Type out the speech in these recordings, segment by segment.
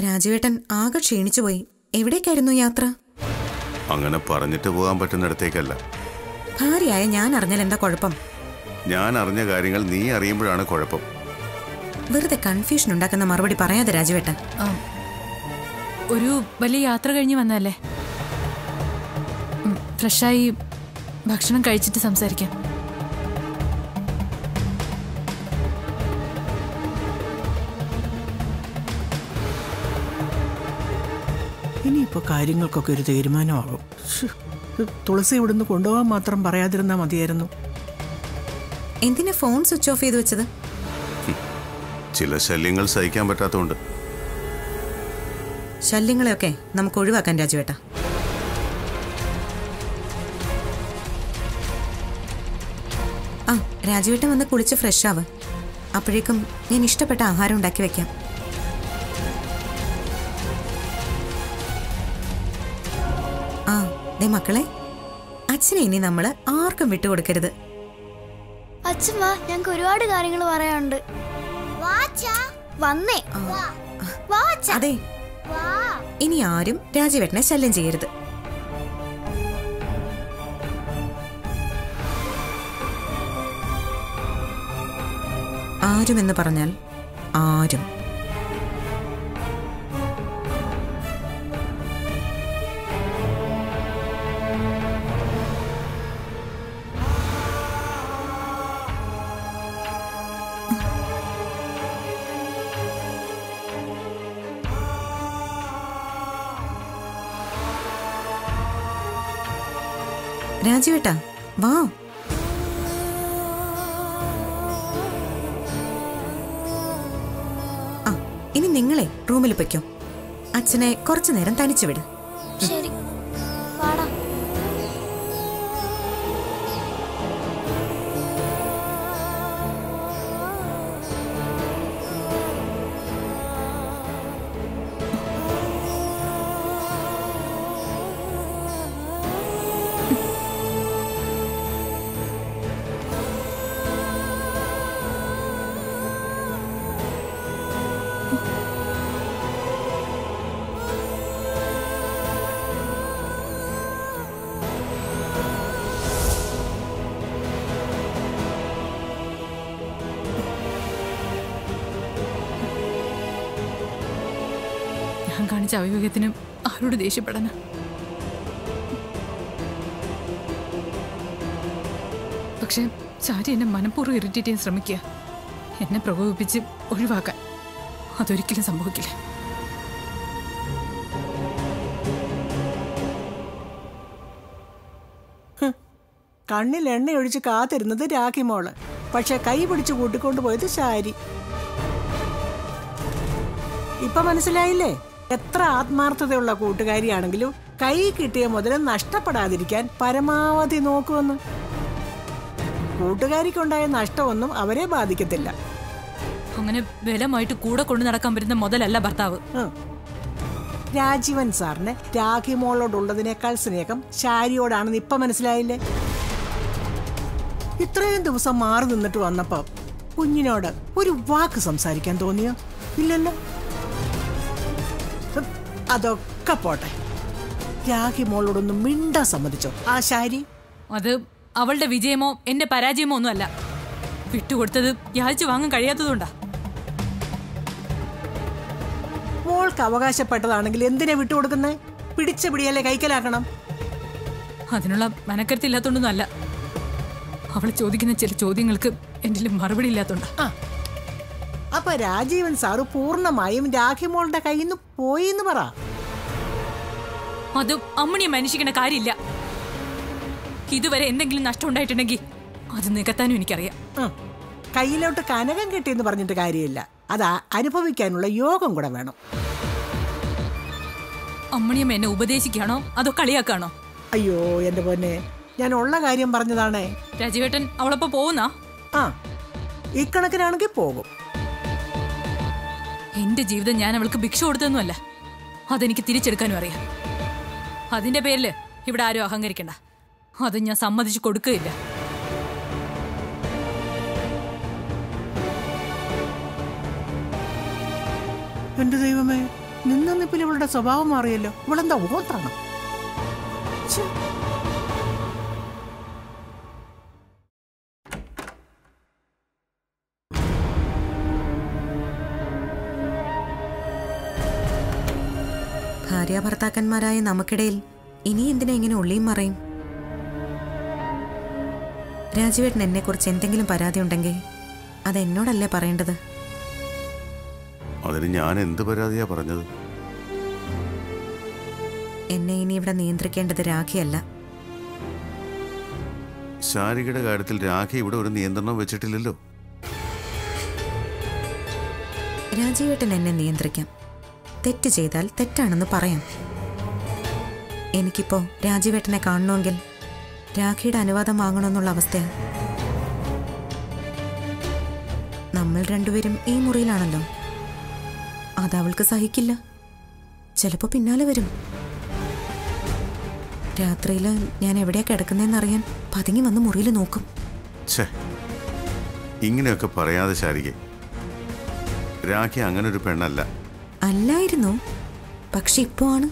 രാജുവേട്ടൻ ആകെ ക്ഷീണിച്ചുപോയി. എവിടേക്കായിരുന്നു യാത്ര? അങ്ങനെ പറഞ്ഞിട്ട് പോകാൻ പറ്റുന്നിടത്തേക്കല്ല. ഭാര്യയായ ഞാൻ അറിഞ്ഞാൽ എന്താ കുഴപ്പം? ഞാൻ അറിഞ്ഞ കാര്യങ്ങൾ നീ അറിയുമ്പോഴാണ് കുഴപ്പം. വെറുതെ കൺഫ്യൂഷൻ ഉണ്ടാക്കുന്ന മറുപടി പറയാതെ രാജുവേട്ടൻ. ഒരു വലിയ യാത്ര കഴിഞ്ഞ് വന്നല്ലേ, ഫ്രഷായി ഭക്ഷണം കഴിച്ചിട്ട് സംസാരിക്കാം. ഇനിയിപ്പോ കാര്യങ്ങൾക്കൊക്കെ ഒരു തീരുമാനമാകും. തുളസി ഇവിടുന്ന് കൊണ്ടുപോകാൻ മാത്രം പറയാതിരുന്നാ മതിയായിരുന്നു. എന്തിനാ ഫോൺ സ്വിച്ച് ഓഫ് ചെയ്ത് വെച്ചത്? ചില ശല്യങ്ങൾ സഹിക്കാൻ പറ്റാത്തതുകൊണ്ട്. ശല്യങ്ങളെയൊക്കെ നമുക്ക് ഒഴിവാക്കാൻ രാജുവേട്ട. ആ, രാജുവേട്ടൻ വന്ന് കുളിച്ച് ഫ്രഷ് ആവ്. അപ്പോഴേക്കും ഞാൻ ഇഷ്ടപ്പെട്ട ആഹാരം ഉണ്ടാക്കി വെക്കാം. ആ ദേ മക്കളെ, അച്ഛനെ ഇനി നമ്മള് ആർക്കും വിട്ടുകൊടുക്കരുത്. അച്ഛൻ വാ, ഞങ്ങൾക്ക് ഒരുപാട് കാര്യങ്ങൾ പറയാനുണ്ട്. വന്നേ. അതെ, ഇനി ആരും രാജുവേട്ടനെ ശല്യം ചെയ്യരുത്. ആരുമെന്ന് പറഞ്ഞാൽ ആരും. രാജുവേട്ടാ വാ. ആ, ഇനി നിങ്ങളെ റൂമിൽ പൊയ്ക്കോ. അച്ഛനെ കുറച്ചു നേരം തനിച്ചു വിട്. ശരി, വാടാ. ഞാൻ കാണിച്ച അവിവേകത്തിന് ആരോട് ദേഷ്യപ്പെടാന? പക്ഷെ ചാരി എന്നെ മനഃപൂർവ്വം ഇറിറ്റേറ്റ് ചെയ്യാൻ ശ്രമിക്കുക, എന്നെ പ്രകോപിപ്പിച്ച് ഒഴിവാക്കാൻ. അതൊരിക്കലും സംഭവിക്കില്ല. കണ്ണിൽ എണ്ണയൊഴിച്ച് കാത്തിരുന്നത് രാഖി മോള്, പക്ഷെ കൈ പിടിച്ച് കൂട്ടിക്കൊണ്ടു പോയത് ശാരി. ഇപ്പൊ മനസ്സിലായില്ലേ? എത്ര ആത്മാർത്ഥതയുള്ള കൂട്ടുകാരിയാണെങ്കിലും കൈ കിട്ടിയ മുതൽ നഷ്ടപ്പെടാതിരിക്കാൻ പരമാവധി നോക്കുമെന്ന്. കൂട്ടുകാരിക്കുണ്ടായ നഷ്ടമൊന്നും അവരെ ബാധിക്കത്തില്ല. അങ്ങനെ ബലമായിട്ട് കൂടെ കൊണ്ടു നടക്കാൻ പറ്റുന്ന മുതലല്ല ഭർത്താവ്. രാജീവൻ സാറിന് രാഖി മോളോടുള്ളതിനേക്കാൾ സ്നേഹം ശാരിയോടാണെന്ന് ഇപ്പൊ മനസ്സിലായില്ലേ? ഇത്രയും ദിവസം മാറി നിന്നിട്ട് വന്നപ്പോ കുഞ്ഞിനോട് ഒരു വാക്ക് സംസാരിക്കാൻ തോന്നിയോ? ഇല്ലല്ലോ. അതൊക്കെ പോട്ടെ, രാഖി മോളോടൊന്നും മിണ്ടാൻ സമ്മതിച്ചോ ആ ശാരി? അത് അവളുടെ വിജയമോ എന്റെ പരാജയമോ ഒന്നുമല്ല. വിട്ടുകൊടുത്തത് യാചിച്ചു വാങ്ങാൻ കഴിയാത്തതുകൊണ്ടാ. മോൾക്ക് അവകാശപ്പെട്ടതാണെങ്കിൽ എന്തിനാ വിട്ടുകൊടുക്കുന്നേ? പിടിച്ച പിടിയല്ലേ കൈക്കലാക്കണം. അതിനുള്ള മനക്കരുത്തില്ലാത്തോണ്ടൊന്നും അല്ല. അവൾ ചോദിക്കുന്ന ചില ചോദ്യങ്ങൾക്ക് എന്റെ മറുപടി ഇല്ലാത്തോണ്ടാ. അപ്പൊ രാജീവൻ സാറ് പൂർണ്ണമായും രാഖി മോളുടെ കയ്യിൽ നിന്ന് പോയിന്ന് പറ. അത് അമ്മണിയെ മനുഷ്യക്കേണ്ട കാര്യമില്ല. ഇതുവരെ എന്തെങ്കിലും നഷ്ടം ഉണ്ടായിട്ടുണ്ടെങ്കിൽ അത് നികത്താനും എനിക്കറിയാം. കയ്യിലോട്ട് കനകം കിട്ടിയെന്ന് പറഞ്ഞിട്ട് കാര്യമില്ല, അത് അനുഭവിക്കാനുള്ള യോഗം കൂടെ വേണം. അമ്മണിയമ്മ എന്നെ ഉപദേശിക്കാണോ അതോ കളിയാക്കാണോ? അയ്യോ എന്റെ പൊന്നെ, ഞാൻ ഉള്ള കാര്യം പറഞ്ഞതാണേ. രാജീവേട്ടൻ അവളപ്പോ പോകുന്നാ? ഇക്കണക്കിനാണെങ്കിൽ പോകും. എന്റെ ജീവിതം ഞാൻ അവൾക്ക് ഭിക്ഷ കൊടുത്തതൊന്നുമല്ല, അതെനിക്ക് തിരിച്ചെടുക്കാനും അറിയാം. അതിന്റെ പേരില് ഇവിടെ ആരും അഹങ്കരിക്കണ്ട. അത് ഞാൻ സമ്മതിച്ചു കൊടുക്കുകയില്ല. എന്റെ ദൈവമേ, നിന്നിപ്പിൽ ഇവളുടെ സ്വഭാവം മാറിയല്ലോ. ഇവളെന്താ ഓത്താണ്? ഭാര്യ ഭർത്താക്കന്മാരായ നമുക്കിടയിൽ ഇനി എന്തിനാ ഇങ്ങനെ ഉള്ളിയും മറയും? രാജുവേട്ടൻ എന്നെക്കുറിച്ച് എന്തെങ്കിലും പരാതി ഉണ്ടെങ്കിൽ അത് എന്നോടല്ലേ പറയേണ്ടത്? അതിന് ഞാൻ എന്ത് പരാതിയാ പറഞ്ഞത്? എന്നെ ഇനി ഇവിടെ നിയന്ത്രിക്കേണ്ടത് രാഖിയല്ല. ശാരികയുടെ കാര്യത്തിൽ രാഖി ഇവിടെ ഒരു നിയന്ത്രണം വെച്ചിട്ടില്ലല്ലോ. രാജീവേട്ടൻ എന്നെ നിയന്ത്രിക്കാം. തെറ്റ് ചെയ്താൽ തെറ്റാണെന്ന് പറയാം. എനിക്കിപ്പോ രാജീവേട്ടനെ കാണണമെങ്കിൽ രാഖിയുടെ അനുവാദം വാങ്ങണമെന്നുള്ള അവസ്ഥയാണ്. നമ്മൾ രണ്ടുപേരും ഈ മുറിയിലാണല്ലോ. അതവൾക്ക് സഹിക്കില്ല. ചിലപ്പോ പിന്നാലെ വരും. രാത്രിയിൽ ഞാൻ എവിടെയാ കിടക്കുന്നതെന്നറിയാൻ പതുങ്ങി വന്ന് മുറിയിൽ നോക്കും. ഇങ്ങനെയൊക്കെ പറയാതെ ശാരിക, രാഖി അങ്ങനെ ഒരു പെണ്ണല്ല. അല്ലായിരുന്നു, പക്ഷെ ഇപ്പോ ആണ്.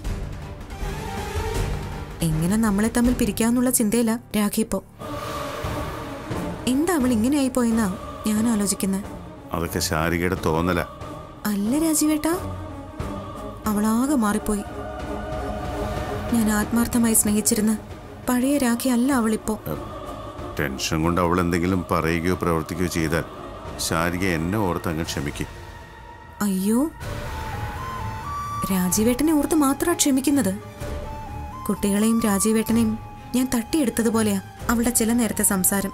എങ്ങനെ നമ്മളെ തമ്മിൽ പിരിക്കാന്നുള്ള ചിന്തയില്ല രാഖി ഇപ്പോ. എന്താ അവൾ ഇങ്ങനെ ആയിപ്പോയെന്നാ ഞാൻ ആലോചിക്കുന്നത്. അതൊക്കെ ശാരികയുടെ തോന്നല. അല്ല രാജീവേട്ടാ, അവളാകെ മാറിപ്പോയി. ഞാൻ ആത്മാർത്ഥമായി സ്നേഹിച്ചിരുന്ന പഴയ രാഖി അല്ല അവളിപ്പോ. ടെൻഷൻ കൊണ്ട് അവൾ എന്തെങ്കിലും പറയുകയോ പ്രവർത്തിക്കുകയോ ചെയ്താൽ ശാരിക എന്നെ ഓർത്ത് അങ്ങ് ക്ഷമിക്കും. അയ്യോ, രാജീവേട്ടനെ ഓർത്ത് മാത്രമാ ക്ഷമിക്കുന്നത്. കുട്ടികളെയും രാജീവേട്ടനെയും ഞാൻ തട്ടിയെടുത്തതുപോലെയാ അവളുടെ ചില നേരത്തെ സംസാരം.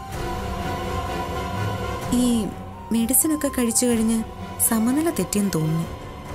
ഈ മെഡിസിനൊക്കെ കഴിച്ചു കഴിഞ്ഞ് സമനില തെറ്റിയെന്ന് തോന്നുന്നു.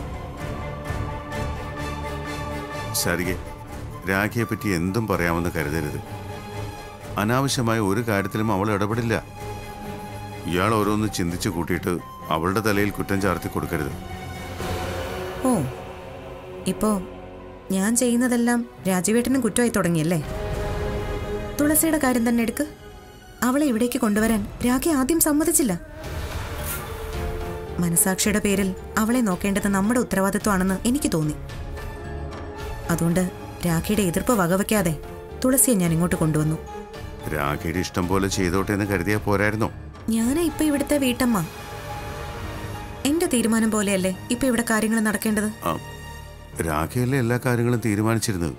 ശാരിക, രാഖിയെ പറ്റി എന്തും പറയാമെന്ന് കരുതരുത്. അനാവശ്യമായ ഒരു കാര്യത്തിലും അവൾ ഇടപെടില്ല. ഇയാൾ ഓരോന്ന് ചിന്തിച്ചു കൂട്ടിയിട്ട് അവളുടെ തലയിൽ കുറ്റം ചാർത്തി കൊടുക്കരുത്. ഓ, ഇപ്പോ ഞാൻ ചെയ്യുന്നതെല്ലാം രാജീവേട്ടനും കുറ്റമായി തുടങ്ങിയല്ലേ? തുളസിയുടെ കാര്യം തന്നെ എടുക്ക്. അവളെ ഇവിടേക്ക് കൊണ്ടുവരാൻ രാഖി ആദ്യം സമ്മതിച്ചില്ല. മനസാക്ഷിയുടെ പേരിൽ അവളെ നോക്കേണ്ടത് നമ്മുടെ ഉത്തരവാദിത്വമാണെന്ന് എനിക്ക് തോന്നി. അതുകൊണ്ട് രാഖിയുടെ എതിർപ്പ് വകവയ്ക്കാതെ തുളസിയെ ഞാൻ ഇങ്ങോട്ട് കൊണ്ടുവന്നു. രാഖിയുടെ ഇഷ്ടം പോലെ ചെയ്തോട്ടെ എന്ന് കരുതിയാ പോരായിരുന്നോ? ഞാനാ ഇപ്പൊ ഇവിടുത്തെ വീട്ടമ്മ. എന്റെ തീരുമാനം പോലെയല്ലേ ഇപ്പൊ ഇവിടെ കാര്യങ്ങൾ നടക്കേണ്ടത്. രാഖിയല്ലേ എല്ലാ കാര്യങ്ങളും തീരുമാനിച്ചിരുന്നത്.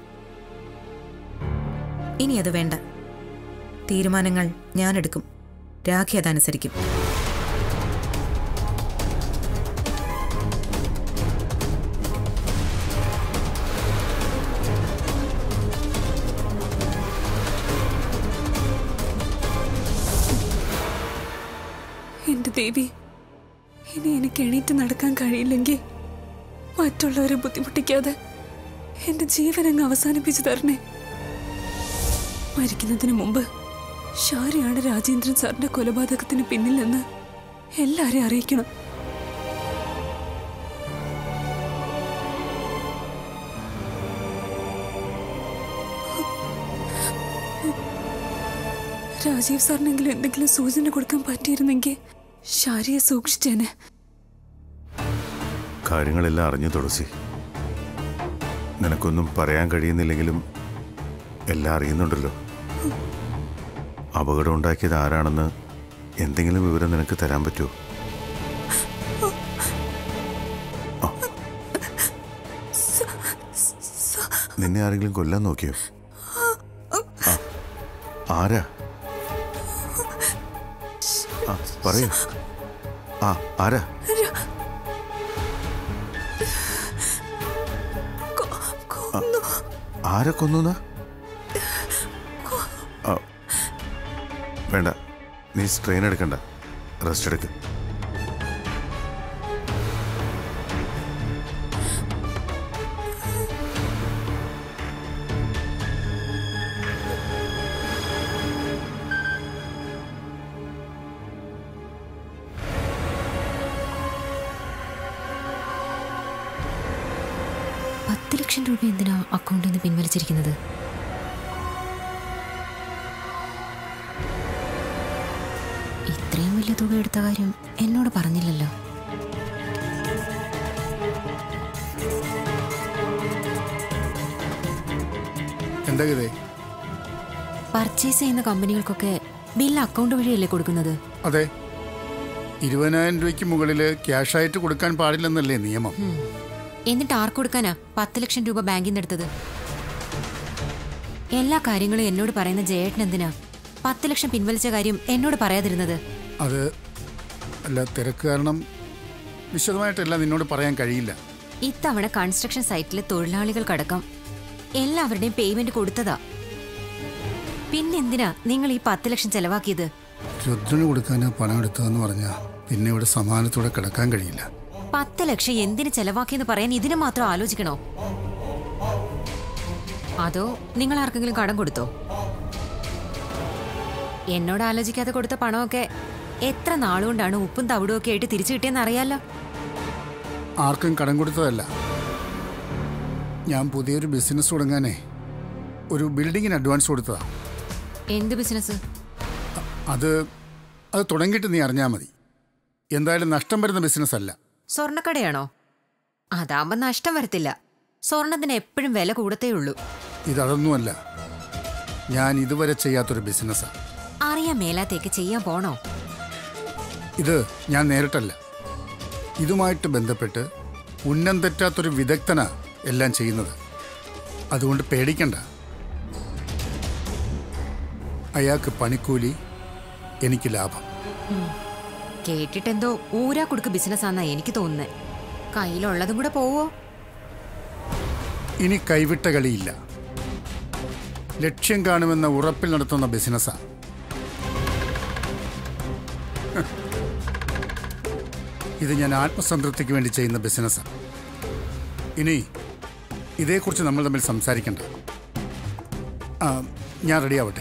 ഇനി അത് വേണ്ട. തീരുമാനങ്ങൾ ഞാൻ എടുക്കും. രാഖി അതനുസരിക്കും. എന്റെ ദേവി, ഇനി എനിക്ക് എണീറ്റ് നടക്കാൻ കഴിയില്ലെങ്കിൽ മറ്റുള്ളവരെ ബുദ്ധിമുട്ടിക്കാതെ എന്റെ ജീവനങ്ങ് അവസാനിപ്പിച്ചു തരണേ. മരിക്കുന്നതിന് മുമ്പ് ഷാരിയാണ് രാജേന്ദ്രൻ സാറിന്റെ കൊലപാതകത്തിന് പിന്നിൽ നിന്ന് എല്ലാരെയും അറിയിക്കണം. രാജീവ് സാറിനെങ്കിലും എന്തെങ്കിലും സൂചന കൊടുക്കാൻ പറ്റിയിരുന്നെങ്കിൽ ഷാരിയെ സൂക്ഷിച്ചേനെ. കാര്യങ്ങളെല്ലാം അറിഞ്ഞു തുളസി. നിനക്കൊന്നും പറയാൻ കഴിയുന്നില്ലെങ്കിലും എല്ലാം അറിയുന്നുണ്ടല്ലോ. അപകടം ഉണ്ടാക്കിയത് ആരാണെന്ന് എന്തെങ്കിലും വിവരം നിനക്ക് തരാൻ പറ്റുമോ? നിന്നെ ആരെങ്കിലും കൊല്ലാൻ നോക്കിയോ? ആരാ? പറയൂ. ആരാ? ആരെ കൊന്നു? വേണ്ട, നീ സ്ട്രെയിൻ എടുക്കണ്ട, റെസ്റ്റ് എടുക്ക്. രൂപ എന്തിനാ അക്കൗണ്ടിൽ നിന്ന് പിൻവലിച്ചിരിക്കുന്നത്? ഇത്രയും വലിയ തുക എടുത്ത കാര്യം എന്നോട് പറഞ്ഞില്ലല്ലോ. എന്താ ഗതേ? പർച്ചേസ് ചെയ്യുന്ന കമ്പനികൾക്കൊക്കെ ബില്ല് അക്കൗണ്ട് വഴിയല്ലേ കൊടുക്കുന്നത്? അതെ, 20,000 രൂപയ്ക്ക് മുകളിൽ ക്യാഷായിട്ട് കൊടുക്കാൻ പാടില്ലെന്നല്ലേ നിയമം? എന്നിട്ട് ആർക്ക് കൊടുക്കാനാ 10 ലക്ഷം രൂപ ബാങ്കിൽ നിന്ന് എടുത്തത്? എല്ലാ കാര്യങ്ങളും എന്നോട് പറയുന്ന ജയേട്ടൻ എന്തിനാ 10 ലക്ഷം പിൻവലിച്ച കാര്യം എന്നോട് പറയാതിരുന്നത്? അത് അല്ല, തിരക്ക് കാരണം വിശദമായിട്ടെല്ലാം നിന്നോട് പറയാൻ കഴിയില്ല. ഇത്തവണ കൺസ്ട്രക്ഷൻ സൈറ്റിലെ തൊഴിലാളികൾക്കടക്കം എല്ലാവരുടെയും പേയ്മെന്റ് കൊടുത്തതാ. പിന്നെന്തിനാ നിങ്ങൾ ഈ 10 ലക്ഷം ചെലവാക്കിയത്? രുദ്രന് കൊടുക്കാനാ പണം എടുത്തതെന്ന് പറഞ്ഞാ പിന്നെ ഇവിടെ സമാനത്തോടെ കിടക്കാൻ കഴിയില്ല. 10 ലക്ഷം എന്തിന് ചെലവാക്കിയെന്ന് പറയാൻ ഇതിന് മാത്രം ആലോചിക്കണോ? അതോ നിങ്ങൾ ആർക്കെങ്കിലും കടം കൊടുത്തോ? എന്നോട് ആലോചിക്കാതെ കൊടുത്ത പണമൊക്കെ എത്ര നാളുകൊണ്ടാണ് ഉപ്പും തവിടും ഒക്കെ ആയിട്ട് തിരിച്ചു കിട്ടിയെന്ന് അറിയാലോ. ആർക്കും കടം കൊടുത്തതല്ല. ഞാൻ പുതിയൊരു ബിസിനസ് തുടങ്ങാനേ ഒരു ബിൽഡിങ്ങിന് അഡ്വാൻസ് കൊടുത്തതാ. എന്ത് ബിസിനസ്? അത് തുടങ്ങിയിട്ട് നീ അറിഞ്ഞാൽ മതി. എന്തായാലും നഷ്ടം വരുന്ന ബിസിനസ് അല്ല. സ്വർണ്ണക്കടയാണോ? അതാകുമ്പോ നഷ്ടം വരത്തില്ല. സ്വർണത്തിന് എപ്പോഴും വില കൂടത്തേ ഉള്ളൂ. ഇതൊന്നുമല്ല, ഞാൻ ഇതുവരെ ചെയ്യാത്തൊരു ബിസിനസ്സാ. അറിയാൻ മേലാത്തേക്ക് ചെയ്യാൻ പോണോ? ഇത് ഞാൻ നേരിട്ടല്ല, ഇതുമായിട്ട് ബന്ധപ്പെട്ട് ഉന്നം തെറ്റാത്തൊരു വിദഗ്ധനാ എല്ലാം ചെയ്യുന്നത്. അതുകൊണ്ട് പേടിക്കണ്ട. അയാൾക്ക് പണിക്കൂലി, എനിക്ക് ലാഭം. കേട്ടിട്ടെന്തോ ഊരാ കൊടുക്ക് ബിസിനസ്സാന്നാ എനിക്ക് തോന്നുന്നത്. കയ്യിലുള്ളതും കൂടെ പോവോ? ഇനി കൈവിട്ട കളിയില്ല. ലക്ഷ്യം കാണുമെന്ന ഉറപ്പിൽ നടത്തുന്ന ബിസിനസ്സാ. ഇത് ഞാൻ ആത്മസംതൃപ്തിക്ക് വേണ്ടി ചെയ്യുന്ന ബിസിനസ്സാണ്. ഇനി ഇതേക്കുറിച്ച് നമ്മൾ തമ്മിൽ സംസാരിക്കണ്ട. ഞാൻ റെഡിയാവട്ടെ.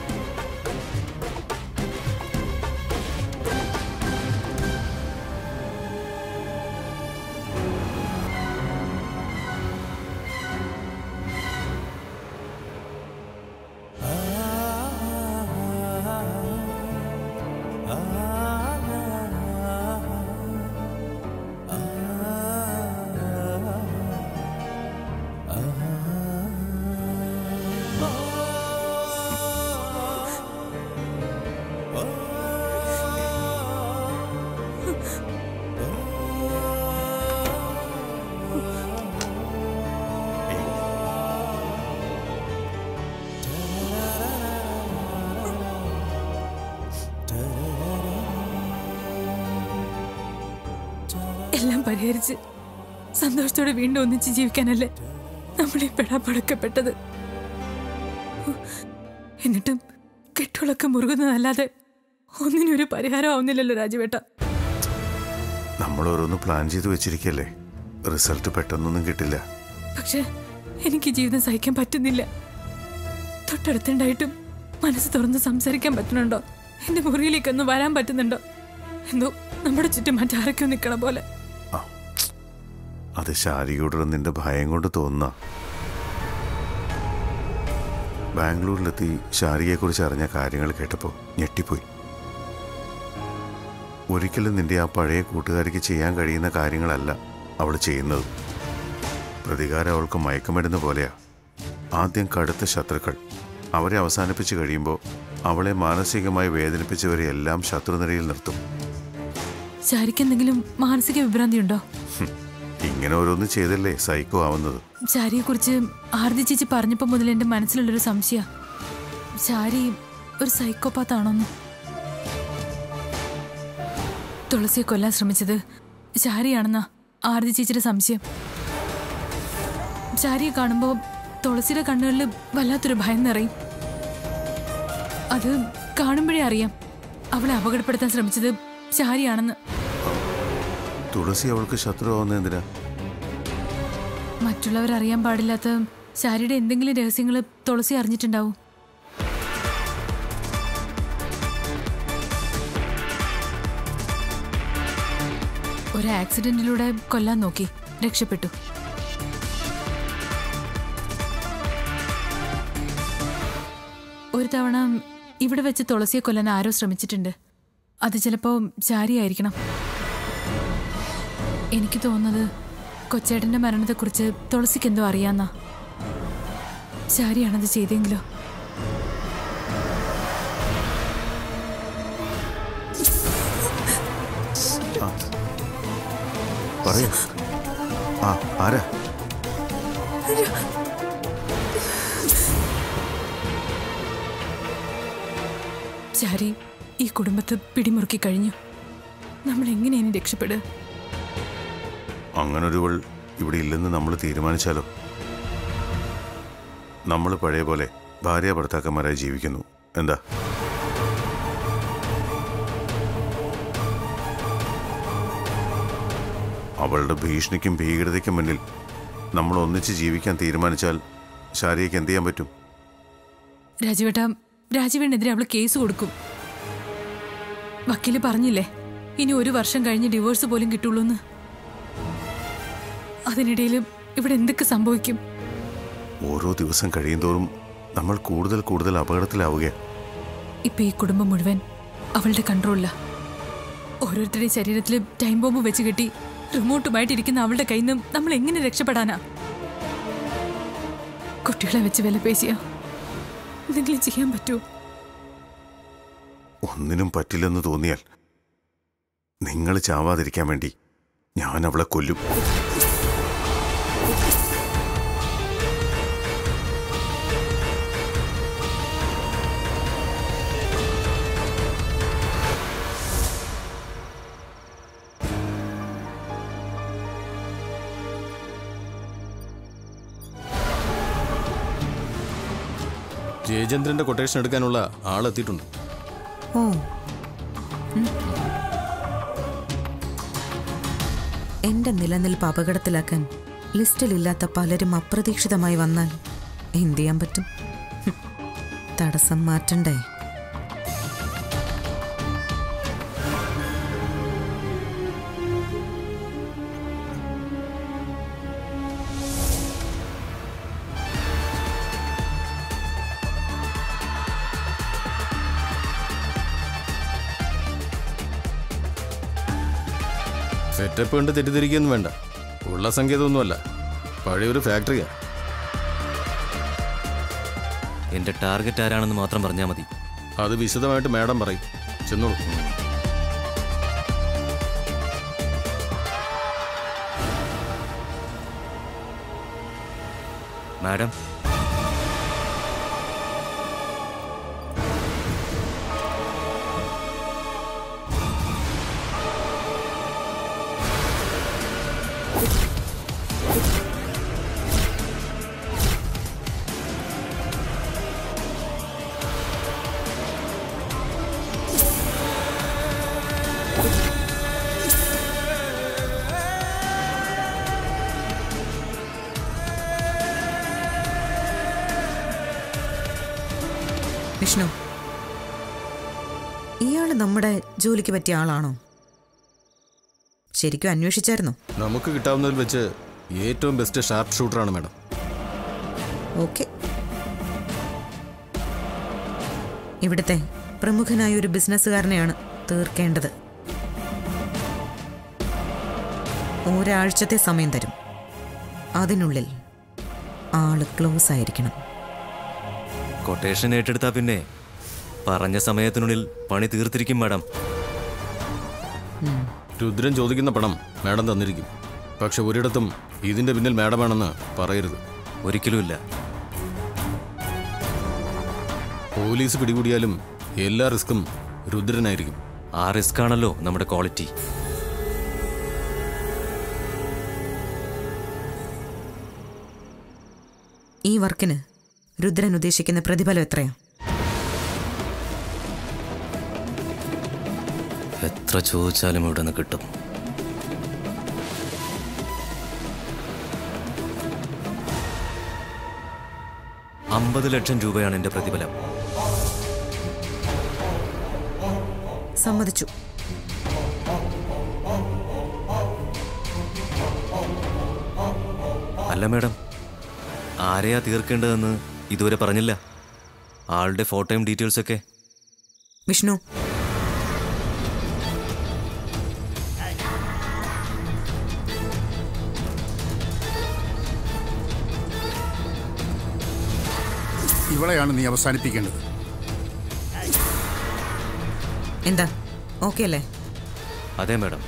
എല്ലാം പരിഹരിച്ച് സന്തോഷത്തോടെ വീണ്ടും ഒന്നിച്ച് ജീവിക്കാനല്ലേ നമ്മളീ പെടാപ്പടക്കപ്പെട്ടത്. എന്നിട്ടും കെട്ടുകളൊക്കെ മുറുകുന്നതല്ലാതെ ഒന്നിനൊരു പരിഹാരം ആവുന്നില്ലല്ലോ രാജുവേട്ട. നമ്മൾ ഓരോന്ന് പ്ലാൻ ചെയ്ത് വെച്ചിരിക്കല്ലേ, റിസൾട്ട് പെട്ടെന്നൊന്നും കിട്ടില്ല. പക്ഷെ എനിക്ക് ജീവിതം സഹിക്കാൻ പറ്റുന്നില്ല. തൊട്ടടുത്തുണ്ടായിട്ടും മനസ്സ് തുറന്ന് സംസാരിക്കാൻ പറ്റുന്നുണ്ടോ? എന്റെ മുറിയിലേക്കൊന്ന് വരാൻ പറ്റുന്നുണ്ടോ? എന്തോ നമ്മുടെ ചുറ്റും മറ്റാരൊക്കെയോ നിൽക്കണ പോലെ. അത് ശാരികയോടുള്ള നിന്റെ ഭയം കൊണ്ട് തോന്നുന്ന. ബാംഗ്ലൂരിലെത്തി ശാരികയെക്കുറിച്ച് അറിഞ്ഞ കാര്യങ്ങൾ കേട്ടപ്പോൾ ഞെട്ടിപ്പോയി. ഒരിക്കലും നിന്റെ ആ പഴയ കൂട്ടുകാരിക്ക് ചെയ്യാൻ കഴിയുന്ന കാര്യങ്ങളല്ല അവൾ ചെയ്യുന്നത്. പ്രതികാരം അവൾക്ക് മയക്കമരുന്ന് പോലെയാ. ആദ്യം കടുത്ത ശത്രുക്കൾ, അവരെ അവസാനിപ്പിച്ച് കഴിയുമ്പോൾ അവളെ മാനസികമായി വേദനിപ്പിച്ചവരെ എല്ലാം ശത്രുനിരയിൽ നിർത്തും. ശാരിക്ക് എന്തെങ്കിലും മാനസിക വിഭ്രാന്തി ഉണ്ടോ? ഇങ്ങനെ ഓരോന്ന് ചെയ്തല്ലേ സൈക്കോ ആവുന്നത്. ശാരിയെ കുറിച്ച് ആർതി ചേച്ചി പറഞ്ഞപ്പോ മുതൽ എന്റെ മനസ്സിലുള്ളൊരു സംശയ, ശാരി ഒരു സൈക്കോപാത്താണോന്ന്. തുളസിയെ കൊല്ലാൻ ശ്രമിച്ചത് ശാരിയാണെന്നാ ആർതി ചേച്ചിയുടെ സംശയം. ശാരിയെ കാണുമ്പോ തുളസിയുടെ കണ്ണുകളിൽ വല്ലാത്തൊരു ഭയം നിറയും. അത് കാണുമ്പോഴേ അറിയാം അവളെ അപകടപ്പെടുത്താൻ ശ്രമിച്ചത് ശാരിയാണെന്ന്. തുളസി അവൾക്ക് ശത്രുവാവുന്ന എന്തിനാ? മറ്റുള്ളവരറിയാൻ പാടില്ലാത്ത ശാരിയുടെ എന്തെങ്കിലും രഹസ്യങ്ങൾ തുളസി അറിഞ്ഞിട്ടുണ്ടാവും. ഒരു ആക്സിഡന്റിലൂടെ കൊല്ലാൻ നോക്കി, രക്ഷപ്പെട്ടു. ഒരു തവണ ഇവിടെ വെച്ച് തുളസിയെ കൊല്ലാൻ ആരോ ശ്രമിച്ചിട്ടുണ്ട്. അത് ചിലപ്പോ ശാരിയായിരിക്കണം. എനിക്ക് തോന്നുന്നത് കൊച്ചേട്ടന്റെ മരണത്തെക്കുറിച്ച് തുളസിക്ക് എന്തോ അറിയാന്നാ. ശാരിയാണത് ചെയ്തെങ്കിലോ? പറയൂ. ആരാ? ശാരി ഈ കുടുംബത്തെ പിടിമുറുക്കി കഴിഞ്ഞു. നമ്മൾ എങ്ങനെയാണ് രക്ഷപ്പെടുക? അങ്ങനൊരുവൾ ഇവിടെ ഇല്ലെന്ന് നമ്മൾ തീരുമാനിച്ചാലോ? നമ്മൾ പഴയ പോലെ ഭാര്യ ഭർത്താക്കന്മാരായി ജീവിക്കുന്നു. എന്താ? അവളുടെ ഭീഷണിക്കും ഭീകരതയ്ക്കും മുന്നിൽ നമ്മൾ ഒന്നിച്ച് ജീവിക്കാൻ തീരുമാനിച്ചാൽ ശാരിയയ്ക്ക് എന്ത് ചെയ്യാൻ പറ്റും? രാജുവേട്ടാ, രാജുവേനെതിരെ അവള് കേസ് കൊടുക്കും. വക്കീല് പറഞ്ഞില്ലേ ഇനി 1 വർഷം കഴിഞ്ഞ് ഡിവോഴ്സ് പോലും കിട്ടുള്ളൂന്ന്. അതിനിടയിൽ ഇവിടെ എന്തൊക്കെ സംഭവിക്കും? ഓരോ ദിവസം കഴിയുന്തോറും നമ്മൾ കൂടുതൽ അപകടത്തിലാവുക. ഇപ്പൊ ഈ കുടുംബം മുഴുവൻ അവളുടെ കൺട്രോളില. ഓരോരുത്തരുടെയും ശരീരത്തിൽ ടൈം ബോംബ് വെച്ച് കെട്ടി റിമോട്ടുമായിട്ടിരിക്കുന്ന അവളുടെ കയ്യിൽ നിന്ന് നമ്മൾ എങ്ങനെ രക്ഷപ്പെടാനാ? കുട്ടികളെ വെച്ച് വില പേശിയാ എന്തെങ്കിലും ചെയ്യാൻ പറ്റുമോ? ഒന്നിനും പറ്റില്ലെന്ന് തോന്നിയാൽ നിങ്ങൾ ചാവാതിരിക്കാൻ വേണ്ടി ഞാൻ അവളെ കൊല്ലും. ജയചന്ദ്രന്റെ കൊട്ടേഷൻ എടുക്കാനുള്ള ആളെത്തിയിട്ടുണ്ട്. ഓ, എന്റെ നിലനിൽപ്പ് അപകടത്തിലാക്കാൻ ലിസ്റ്റിലില്ലാത്ത പലരും അപ്രതീക്ഷിതമായി വന്നാൽ എന്ത് ചെയ്യാൻ പറ്റും? തടസ്സം മാറ്റണ്ടേ? സെറ്റപ്പ് കണ്ട് തെറ്റിദ്ധരിക്കൊന്നും വേണ്ട. ഉള്ള സങ്കേതമൊന്നുമല്ല, പഴയൊരു ഫാക്ടറിയാ. എന്റെ ടാർഗറ്റ് ആരാണെന്ന് മാത്രം പറഞ്ഞാൽ മതി. അത് വിശദമായിട്ട് മാഡം പറയും. ചെന്നോളൂ. മാഡം, വിഷ്ണു, ഇയാള് നമ്മുടെ ജോലിക്ക് പറ്റിയ ആളാണോ? ശരിക്കും അന്വേഷിച്ചായിരുന്നോ? നമുക്ക് കിട്ടാവുന്നതിൽ വെച്ച് ഏറ്റവും ബെസ്റ്റ് ഷാർപ്പ് ഷൂട്ടറാണ് മാഡം. ഓക്കെ. ഇവിടുത്തെ പ്രമുഖനായ ഒരു ബിസിനസ്സുകാരനെയാണ് തീർക്കേണ്ടത്. ഒരാഴ്ചത്തെ സമയം തരും. അതിനുള്ളിൽ ആള് ക്ലോസ് ആയിരിക്കണം. കൊട്ടേഷൻ ഏറ്റെടുത്താ പിന്നെ പറഞ്ഞ സമയത്തിനുള്ളിൽ പണി തീർത്തിരിക്കും മാഡം. രുദ്രൻ ചോദിക്കുന്ന പണം മാഡം തന്നിരിക്കും. പക്ഷെ ഒരിടത്തും ഇതിന്റെ പിന്നിൽ മാഡമാണെന്ന് പറയരുത്. ഒരിക്കലുമില്ല. പോലീസ് പിടികൂടിയാലും എല്ലാ റിസ്ക്കും രുദ്രനായിരിക്കും. ആ റിസ്ക് ആണല്ലോ നമ്മുടെ ക്വാളിറ്റി. ഈ വർക്കിന് രുദ്രൻ ഉദ്ദേശിക്കുന്ന പ്രതിഫലം എത്രയാ? എത്ര ചോദിച്ചാലും ഇവിടെ നിന്ന് കിട്ടും. $50 ലക്ഷം എന്റെ പ്രതിഫലം. സമ്മതിച്ചു. അല്ല മാഡം, ആരെയാ തീർക്കേണ്ടതെന്ന് ഇതുവരെ പറഞ്ഞില്ല. ആളുടെ ഫോട്ടോയും ഡീറ്റെയിൽസൊക്കെ. വിഷ്ണു, ഇവളെയാണ് നീ അവസാനിപ്പിക്കേണ്ടത്. എന്താ ഓക്കെ അല്ലേ? അതെ മാഡം.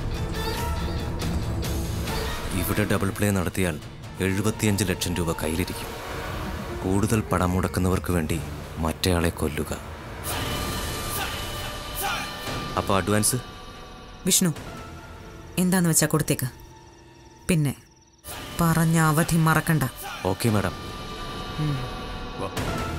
ഇവിടെ ഡബിൾ പ്ലേ നടത്തിയാൽ 75 ലക്ഷം രൂപ കയ്യിലിരിക്കും. കൂടുതൽ പണം മുടക്കുന്നവർക്ക് വേണ്ടി മറ്റേയാളെ കൊല്ലുക. അപ്പോൾ അഡ്വാൻസ്? വിഷ്ണു, എന്താന്ന് വെച്ചാ കൊടുത്തേക്ക്. പിന്നെ പറഞ്ഞ അവധി മറക്കണ്ട. Okay madam. വാ.